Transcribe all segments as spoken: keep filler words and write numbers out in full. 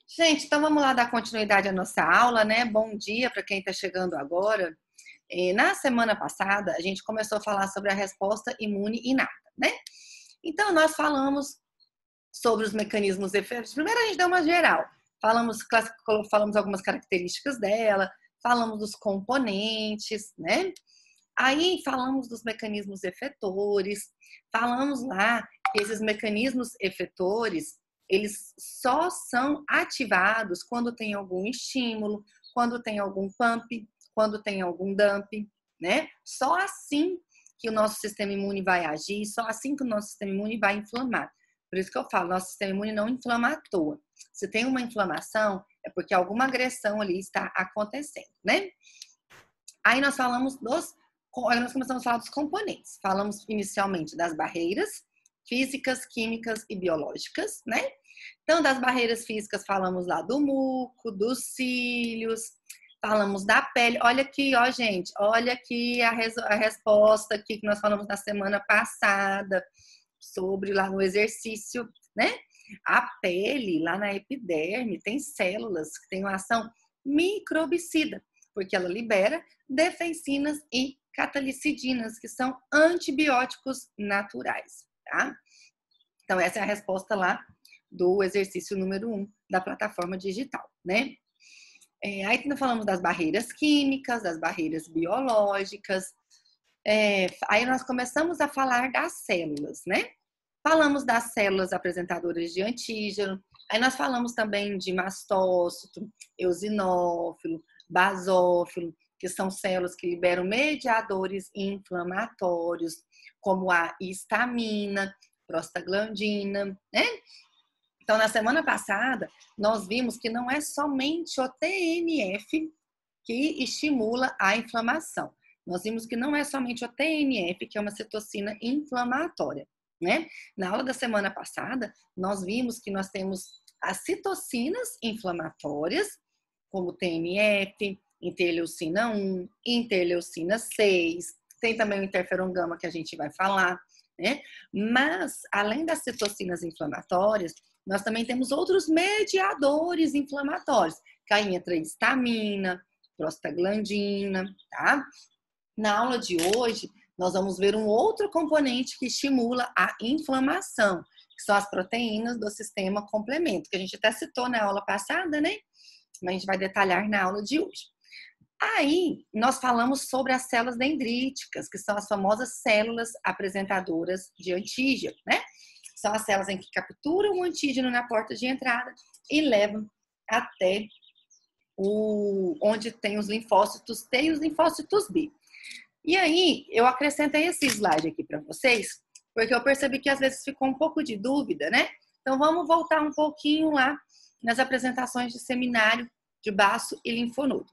Gente, então vamos lá dar continuidade à nossa aula, né? Bom dia para quem está chegando agora. E na semana passada, a gente começou a falar sobre a resposta imune inata, né? Então, nós falamos sobre os mecanismos efetivos. Primeiro, a gente deu uma geral. Falamos, falamos algumas características dela, falamos dos componentes, né? Aí falamos dos mecanismos efetores, falamos lá que esses mecanismos efetores, eles só são ativados quando tem algum estímulo, quando tem algum pump, quando tem algum dump, né? Só assim que o nosso sistema imune vai agir, só assim que o nosso sistema imune vai inflamar. Por isso que eu falo, nosso sistema imune não inflama à toa. Se tem uma inflamação, é porque alguma agressão ali está acontecendo, né? Aí nós falamos dos Aí nós começamos a falar dos componentes. Falamos inicialmente das barreiras físicas, químicas e biológicas, né? Então, das barreiras físicas, falamos lá do muco, dos cílios, falamos da pele. Olha aqui, ó, gente, olha aqui a, res a resposta aqui que nós falamos na semana passada sobre lá no exercício, né? A pele, lá na epiderme, tem células que têm uma ação microbicida, porque ela libera defensinas e catalicidinas, que são antibióticos naturais, tá? Então, essa é a resposta lá do exercício número um da plataforma digital, né? É, aí nós falamos das barreiras químicas, das barreiras biológicas, é, aí nós começamos a falar das células, né? Falamos das células apresentadoras de antígeno, aí nós falamos também de mastócito, eosinófilo, basófilo, que são células que liberam mediadores inflamatórios, como a histamina, prostaglandina, né? Então, na semana passada, nós vimos que não é somente o T N F que estimula a inflamação. Nós vimos que não é somente o T N F, que é uma citocina inflamatória, né? Na aula da semana passada, nós vimos que nós temos as citocinas inflamatórias, como T N F, interleucina um, interleucina seis, tem também o interferon gama que a gente vai falar, né? Mas, além das citocinas inflamatórias, nós também temos outros mediadores inflamatórios, que aí entra histamina, prostaglandina, tá? Na aula de hoje, nós vamos ver um outro componente que estimula a inflamação, que são as proteínas do sistema complemento, que a gente até citou na aula passada, né? Mas a gente vai detalhar na aula de hoje. Aí, nós falamos sobre as células dendríticas, que são as famosas células apresentadoras de antígeno, né? São as células em que capturam o antígeno na porta de entrada e levam até o, onde tem os linfócitos T e os linfócitos B. E aí, eu acrescentei esse slide aqui para vocês, porque eu percebi que às vezes ficou um pouco de dúvida, né? Então, vamos voltar um pouquinho lá nas apresentações de seminário de baço e linfonodo.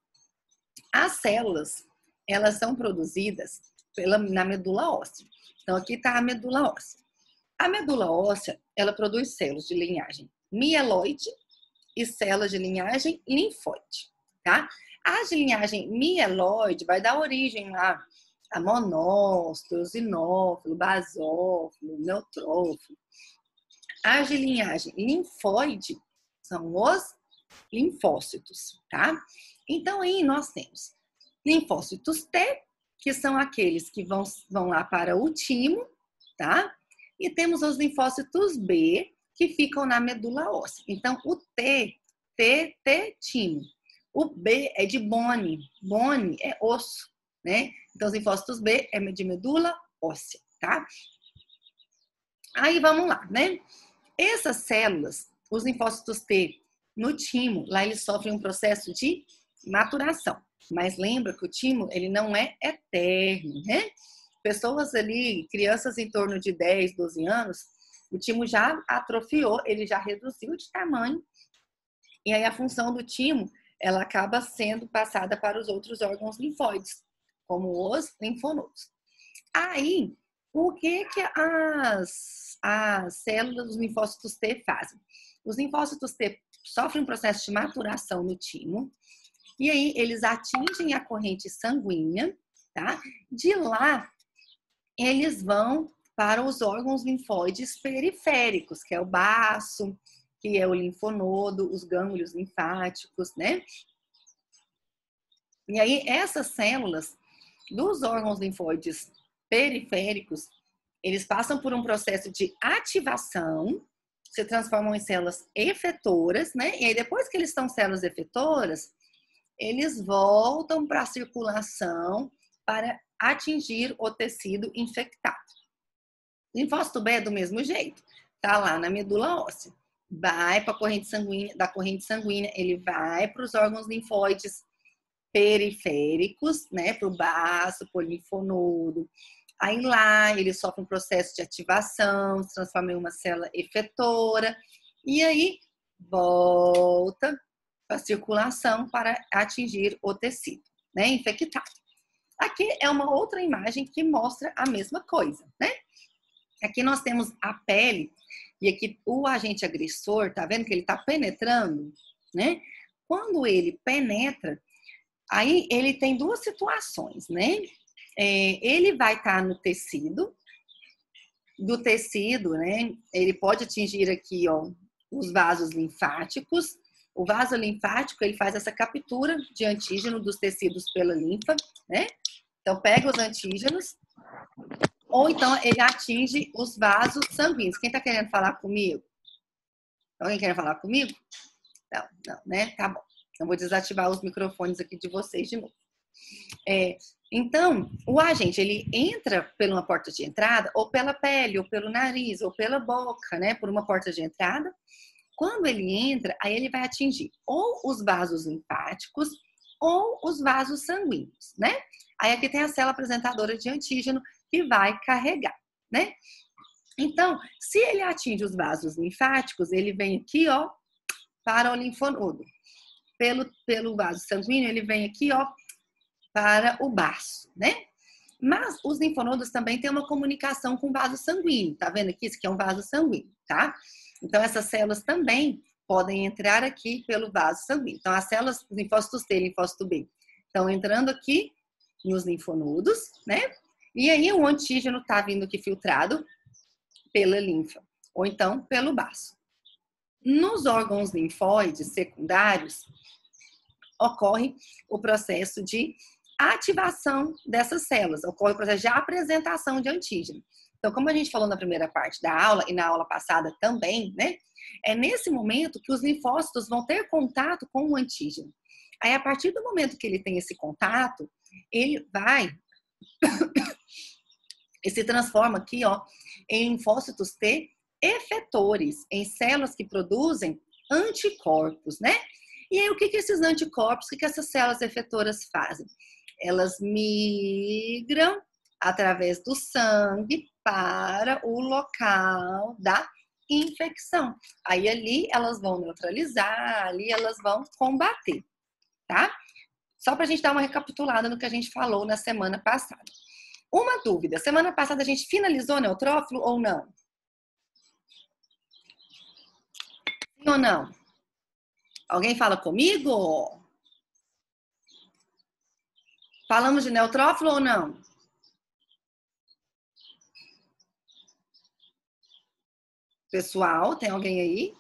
As células, elas são produzidas pela, na medula óssea. Então, aqui está a medula óssea. A medula óssea, ela produz células de linhagem mieloide e células de linhagem linfóide, tá? As de linhagem mieloide vai dar origem lá a monócito, eosinófilo, basófilo, neutrófilo. As de linhagem linfóide são os linfócitos, tá? Então, aí nós temos linfócitos T, que são aqueles que vão, vão lá para o timo, tá? E temos os linfócitos B, que ficam na medula óssea. Então, o T, T, T, timo. O B é de bone, bone é osso, né? Então, os linfócitos B é de medula óssea, tá? Aí, vamos lá, né? Essas células, os linfócitos T no timo, lá eles sofrem um processo de maturação. Mas lembra que o timo, ele não é eterno, né? Pessoas ali, crianças em torno de dez, doze anos, o timo já atrofiou, ele já reduziu de tamanho. E aí a função do timo, ela acaba sendo passada para os outros órgãos linfóides, como os linfonodos. Aí, o que que as, as células dos linfócitos T fazem? Os linfócitos T sofrem um processo de maturação no timo, e aí eles atingem a corrente sanguínea, tá? De lá, eles vão para os órgãos linfóides periféricos, que é o baço, que é o linfonodo, os gânglios linfáticos, né? E aí, essas células dos órgãos linfóides periféricos, eles passam por um processo de ativação, se transformam em células efetoras, né? E aí, depois que eles são células efetoras, eles voltam para a circulação para atingir o tecido infectado. Linfócito B é do mesmo jeito, tá lá na medula óssea, vai para a corrente sanguínea, da corrente sanguínea, ele vai para os órgãos linfóides periféricos, né, para o baço, para o linfonodo. Aí lá ele sofre um processo de ativação, se transforma em uma célula efetora, e aí volta para a circulação para atingir o tecido, né, infectado. Aqui é uma outra imagem que mostra a mesma coisa, né? Aqui nós temos a pele, e aqui o agente agressor, tá vendo que ele tá penetrando, né? Quando ele penetra, aí ele tem duas situações, né? É, ele vai estar no tecido, do tecido, né? Ele pode atingir aqui, ó, os vasos linfáticos. O vaso linfático, ele faz essa captura de antígeno dos tecidos pela linfa, né? Então, pega os antígenos, ou então ele atinge os vasos sanguíneos. Quem tá querendo falar comigo? Alguém quer falar comigo? Não, não, né? Tá bom. Então, vou desativar os microfones aqui de vocês de novo. É, então, o agente, ele entra por uma porta de entrada, ou pela pele, ou pelo nariz, ou pela boca, né? Por uma porta de entrada. Quando ele entra, aí ele vai atingir ou os vasos linfáticos, ou os vasos sanguíneos, né? Aí aqui tem a célula apresentadora de antígeno que vai carregar, né? Então, se ele atinge os vasos linfáticos, ele vem aqui, ó, para o linfonodo. Pelo, pelo vaso sanguíneo, ele vem aqui, ó, para o baço, né? Mas os linfonodos também têm uma comunicação com o vaso sanguíneo. Tá vendo aqui? Isso aqui é um vaso sanguíneo, tá? Então, essas células também podem entrar aqui pelo vaso sanguíneo. Então, as células, linfócitos T e linfócito B, estão entrando aqui nos linfonodos, né? E aí o antígeno tá vindo aqui filtrado pela linfa, ou então pelo baço. Nos órgãos linfóides secundários, ocorre o processo de ativação dessas células, ocorre o processo de apresentação de antígeno. Então, como a gente falou na primeira parte da aula e na aula passada também, né? É nesse momento que os linfócitos vão ter contato com o antígeno. Aí, a partir do momento que ele tem esse contato, ele vai e se transforma aqui, ó, em linfócitos T efetores, em células que produzem anticorpos, né? E aí, o que que esses anticorpos, o que que essas células efetoras fazem? Elas migram através do sangue para o local da infecção. Aí ali elas vão neutralizar, ali elas vão combater, tá? Só para a gente dar uma recapitulada no que a gente falou na semana passada. Uma dúvida, semana passada a gente finalizou o neutrófilo ou não? Sim ou não? Alguém fala comigo? Falamos de neutrófilo ou não? Pessoal, tem alguém aí?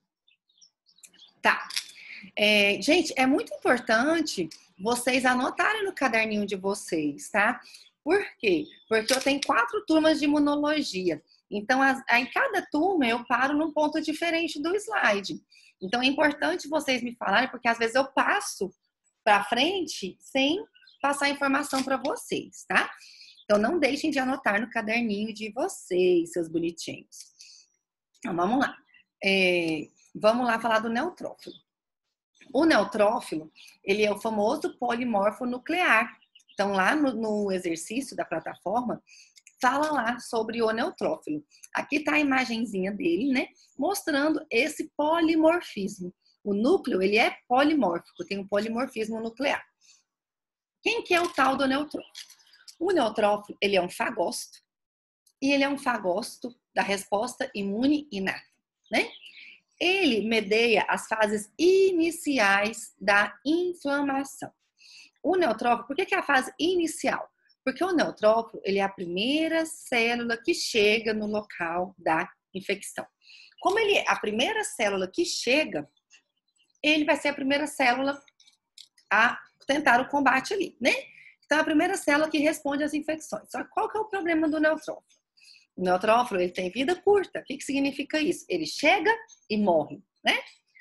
Tá. É, gente, é muito importante vocês anotarem no caderninho de vocês, tá? Por quê? Porque eu tenho quatro turmas de imunologia. Então, as, em cada turma eu paro num ponto diferente do slide. Então, é importante vocês me falarem, porque às vezes eu passo para frente sem passar informação para vocês, tá? Então, não deixem de anotar no caderninho de vocês, seus bonitinhos. Então, vamos lá. É, vamos lá falar do neutrófilo. O neutrófilo, ele é o famoso polimorfo nuclear. Então, lá no, no exercício da plataforma, fala lá sobre o neutrófilo. Aqui está a imagenzinha dele, né? Mostrando esse polimorfismo. O núcleo, ele é polimórfico, tem um polimorfismo nuclear. Quem que é o tal do neutrófilo? O neutrófilo, ele é um fagócito, e ele é um fagócito da resposta imune inata, né? Ele medeia as fases iniciais da inflamação. O neutrófilo, por que que é a fase inicial? Porque o neutrófilo, ele é a primeira célula que chega no local da infecção. Como ele é a primeira célula que chega, ele vai ser a primeira célula a tentar o combate ali, né? Então, a primeira célula que responde às infecções. Só que qual que é o problema do neutrófilo? O neutrófilo, ele tem vida curta. O que que significa isso? Ele chega e morre, né?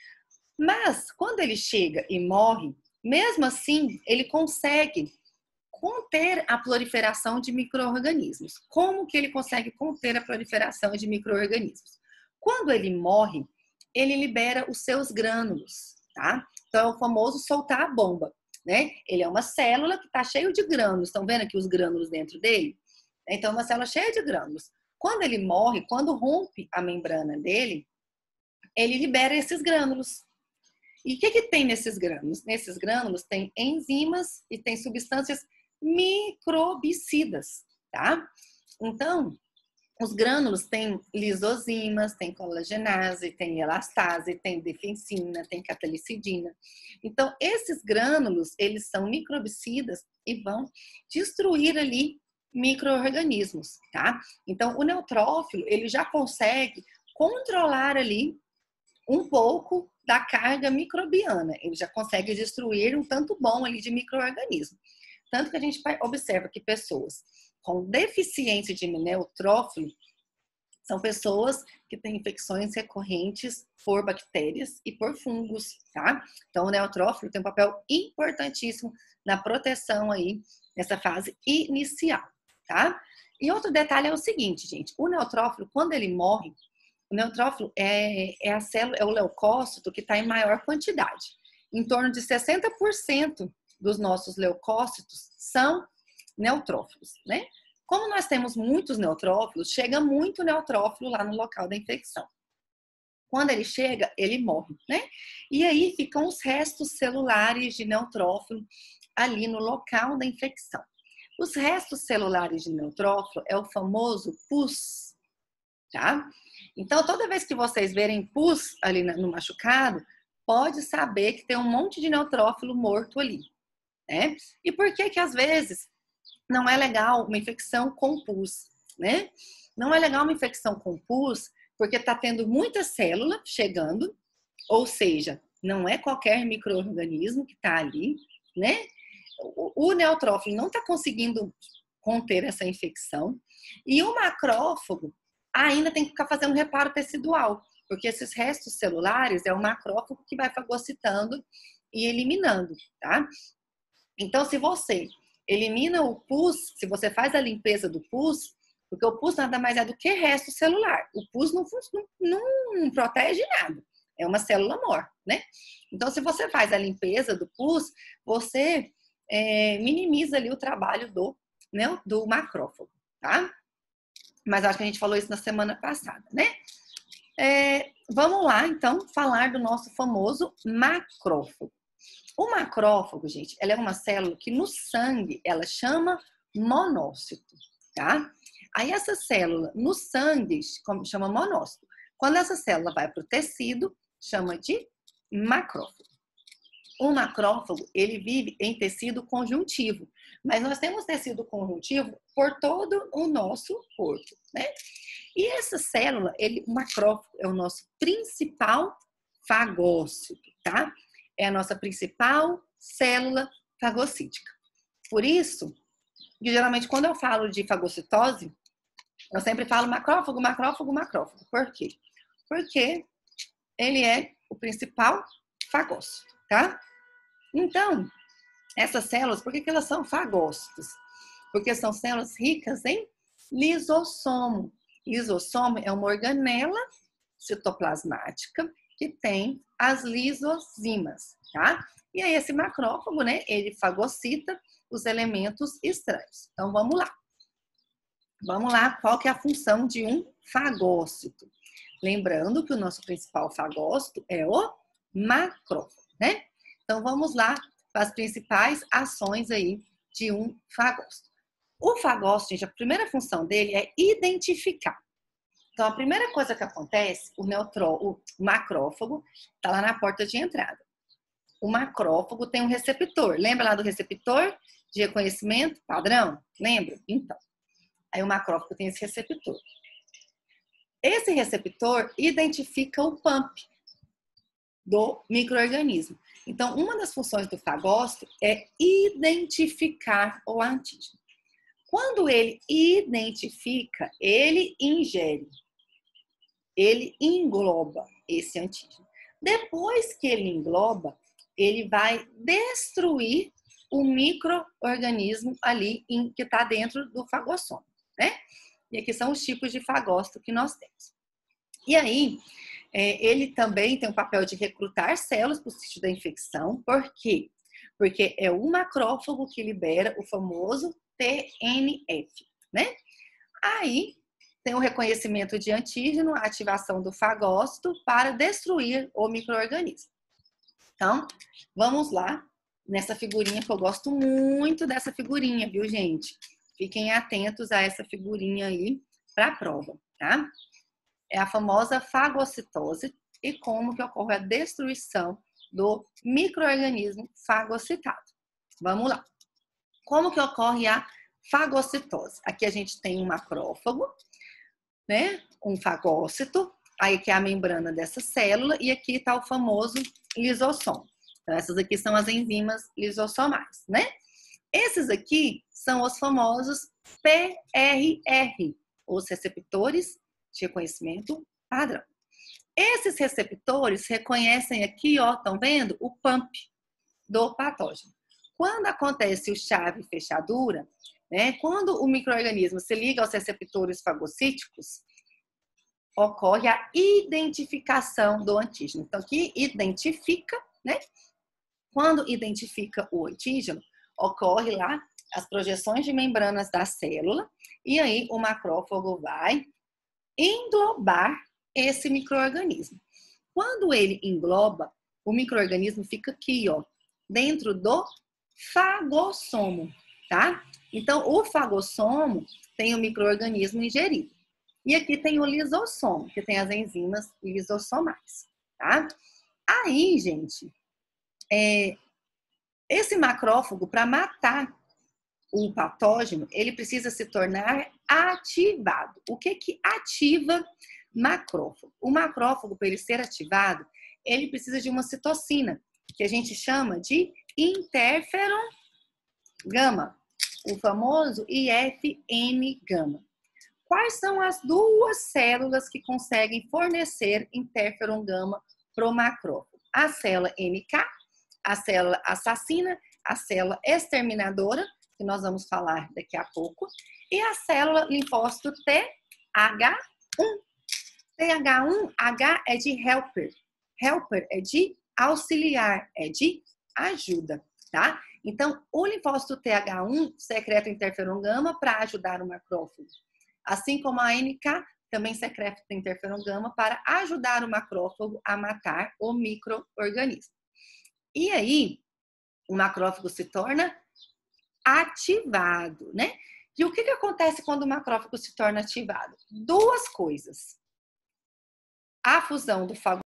Mas, quando ele chega e morre, mesmo assim, ele consegue conter a proliferação de micro-organismos. Como que ele consegue conter a proliferação de micro-organismos? Quando ele morre, ele libera os seus grânulos, tá? Então, é o famoso soltar a bomba, né? Ele é uma célula que está cheio de grânulos. Estão vendo aqui os grânulos dentro dele? Então, é uma célula cheia de grânulos. Quando ele morre, quando rompe a membrana dele, ele libera esses grânulos. E o que que tem nesses grânulos? Nesses grânulos tem enzimas e tem substâncias microbicidas, tá? Então, os grânulos têm lisozimas, tem colagenase, tem elastase, tem defensina, tem catalicidina. Então, esses grânulos, eles são microbicidas e vão destruir ali micro-organismos, tá? Então, o neutrófilo, ele já consegue controlar ali um pouco da carga microbiana. Ele já consegue destruir um tanto bom ali de micro-organismo. Tanto que a gente observa que pessoas com deficiência de neutrófilo são pessoas que têm infecções recorrentes por bactérias e por fungos, tá? Então, o neutrófilo tem um papel importantíssimo na proteção aí nessa fase inicial, tá? E outro detalhe é o seguinte, gente, o neutrófilo, quando ele morre, o neutrófilo é, é a célula, é o leucócito que está em maior quantidade. Em torno de sessenta por cento dos nossos leucócitos são neutrófilos, né? Como nós temos muitos neutrófilos, chega muito neutrófilo lá no local da infecção. Quando ele chega, ele morre, né? E aí ficam os restos celulares de neutrófilo ali no local da infecção. Os restos celulares de neutrófilo é o famoso pus, tá? Então, toda vez que vocês verem pus ali no machucado, pode saber que tem um monte de neutrófilo morto ali, né? E por que que às vezes não é legal uma infecção com pus, né? Não é legal uma infecção com pus porque tá tendo muita célula chegando, ou seja, não é qualquer micro-organismo que tá ali, né? O, o neutrófilo não tá conseguindo conter essa infecção e o macrófago ainda tem que ficar fazendo reparo tecidual, porque esses restos celulares é o macrófago que vai fagocitando e eliminando, tá? Então, se você elimina o pus, se você faz a limpeza do pus, porque o pus nada mais é do que resto celular. O pus não, não, não protege nada. É uma célula morta, né? Então, se você faz a limpeza do pus, você é, minimiza ali o trabalho do, né, do macrófago, tá? Mas acho que a gente falou isso na semana passada, né? É, vamos lá, então, falar do nosso famoso macrófago. O macrófago, gente, ela é uma célula que no sangue ela chama monócito, tá? Aí essa célula no sangue chama monócito. Quando essa célula vai para o tecido, chama de macrófago. O macrófago, ele vive em tecido conjuntivo, mas nós temos tecido conjuntivo por todo o nosso corpo, né? E essa célula, ele, o macrófago é o nosso principal fagócito, tá? É a nossa principal célula fagocítica. Por isso, que geralmente quando eu falo de fagocitose, eu sempre falo macrófago, macrófago, macrófago. Por quê? Porque ele é o principal fagócito, tá? Então, essas células, por que que elas são fagócitos? Porque são células ricas em lisossomo. Lisossomo é uma organela citoplasmática que tem as lisozimas, tá? E aí esse macrófago, né, ele fagocita os elementos estranhos. Então vamos lá. Vamos lá, qual que é a função de um fagócito? Lembrando que o nosso principal fagócito é o macrófago, né? Então vamos lá para as principais ações aí de um fagócito. O fagócito, gente, a primeira função dele é identificar. Então, a primeira coisa que acontece, o, neutró, o macrófago está lá na porta de entrada. O macrófago tem um receptor. Lembra lá do receptor de reconhecimento padrão? Lembra? Então, aí o macrófago tem esse receptor. Esse receptor identifica o pump do micro-organismo. Então, uma das funções do fagócito é identificar o antígeno. Quando ele identifica, ele ingere, ele engloba esse antígeno. Depois que ele engloba, ele vai destruir o micro-organismo ali em, que está dentro do fagossoma, né? E aqui são os tipos de fagócito que nós temos. E aí, é, ele também tem o papel de recrutar células para o sítio da infecção. Por quê? Porque é o macrófago que libera o famoso T N F, né? Aí, tem o reconhecimento de antígeno, a ativação do fagócito para destruir o micro-organismo. Então, vamos lá nessa figurinha, que eu gosto muito dessa figurinha, viu, gente? Fiquem atentos a essa figurinha aí para a prova, tá? É a famosa fagocitose e como que ocorre a destruição do micro-organismo fagocitado. Vamos lá. Como que ocorre a fagocitose? Aqui a gente tem um macrófago, né? Um fagócito, aí que é a membrana dessa célula, e aqui está o famoso lisossomo. Então, essas aqui são as enzimas lisossomais, né? Esses aqui são os famosos P R R, os receptores de reconhecimento padrão. Esses receptores reconhecem aqui, ó, estão vendo? O pump do patógeno. Quando acontece o chave fechadura, né? Quando o micro-organismo se liga aos receptores fagocíticos, ocorre a identificação do antígeno. Então, aqui identifica, né? Quando identifica o antígeno, ocorre lá as projeções de membranas da célula e aí o macrófago vai englobar esse micro-organismo. Quando ele engloba, o micro-organismo fica aqui, ó, dentro do fagossomo, tá? Então, o fagossomo tem o micro-organismo ingerido. E aqui tem o lisossomo, que tem as enzimas lisossomais, tá? Aí, gente, é, esse macrófago, para matar o patógeno, ele precisa se tornar ativado. O que que ativa macrófago? O macrófago, para ele ser ativado, ele precisa de uma citocina, que a gente chama de interferon gama, o famoso I F N gama. Quais são as duas células que conseguem fornecer interferon gama para o macrófago? A célula N K, a célula assassina, a célula exterminadora, que nós vamos falar daqui a pouco, e a célula linfócito T H um. T H um, H é de helper. Helper é de auxiliar, é de ajuda, tá? Então, o linfócito T H um secreta interferon gama para ajudar o macrófago. Assim como a N K também secreta interferon gama para ajudar o macrófago a matar o micro-organismo. E aí, o macrófago se torna ativado, né? E o que que acontece quando o macrófago se torna ativado? Duas coisas. A fusão do fagocito